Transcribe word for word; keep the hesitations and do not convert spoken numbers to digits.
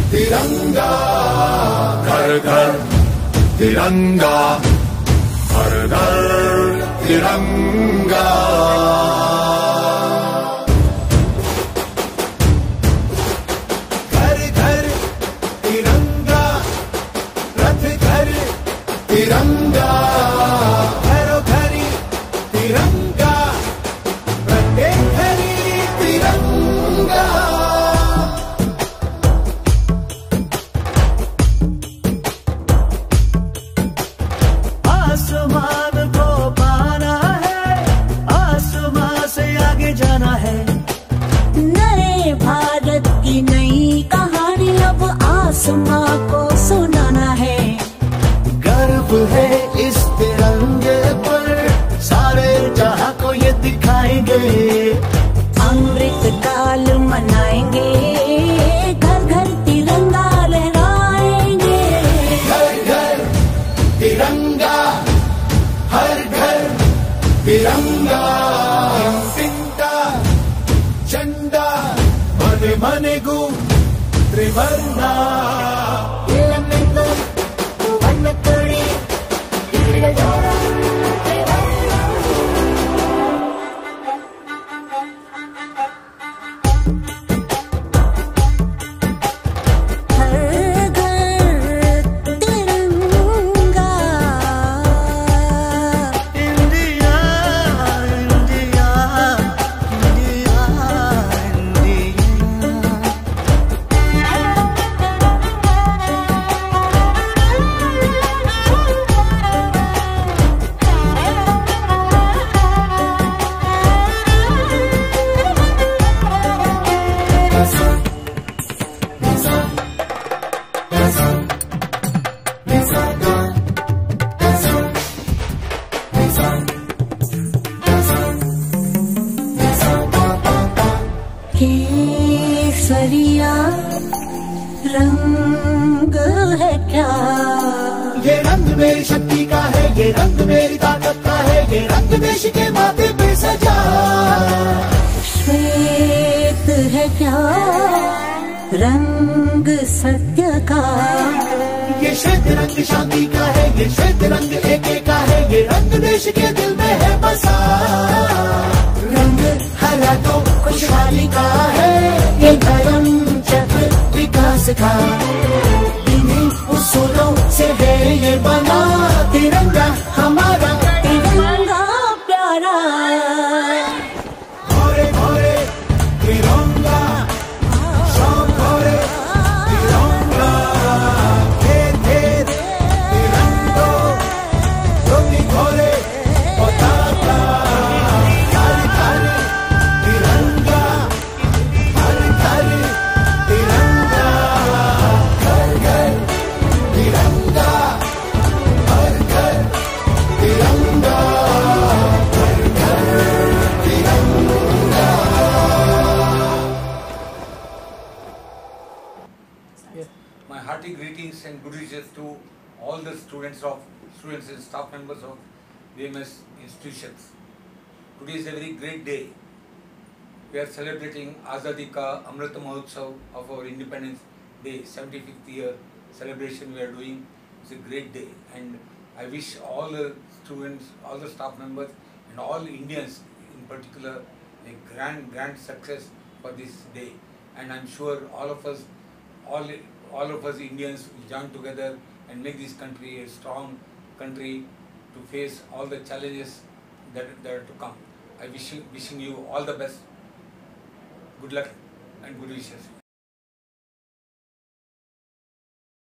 तिरंगा, घर घर तिरंगा, हर घर तिरंगा। घर घर तिरंगा, रथ घर तिरंगा, घरों घरी तिरंगा, प्रत्येक घरी तिरंगा। आसमान को पाना है, आसमान से आगे जाना है। नए भारत की नई कहानी अब आसमां को सुनाना है। गर्व है इस तिरंगे पर, सारे जहां को ये दिखाएंगे। अमृत काल मनाएंगे, घर घर तिरंगा लहराएंगे। घर घर तिरंगा, हर घर तिरंगा। तिंका झंडा मन मन गु त्रिवर्णा। केसरिया रंग है क्या? ये रंग मेरी शक्ति का है, ये रंग मेरी ताकत का है, ये रंग देश के माथे पे सजा। श्वेत है क्या रंग सत्य का? ये श्वेत रंग शांति का है, ये श्वेत रंग एके का है, ये रंग देश के दिल में है बसा। रंग हरा तो खुशहाली का है, ये धर्म चक्र विकास का। इन्हीं उसूलों से है ये बना तिरंगा हमारा, तिरंगा प्यारा। घोरे घोरे तिरंगा, शाम घोरे तिरंगा। घेर घेर तिरंगो, धोती घोरे पताका। घर घर तिरंगा, हर घर तिरंगा। घर घर तिरंगा, हर घर तिरंगा, घर घर तिरंगा। My hearty greetings and good wishes to all the students of students and staff members of B M S institutions. Today is a very great day. We are celebrating Azadi Ka Amrit Mahotsav of our Independence Day, seventy-fifth year celebration we are doing. It's a great day, and I wish all the students, all the staff members, and all Indians in particular a grand, grand success for this day. And I'm sure all of us, all all of us Indians will join together and make this country a strong country to face all the challenges that, that are to come. I wish you, wishing you all the best. Good luck and good wishes.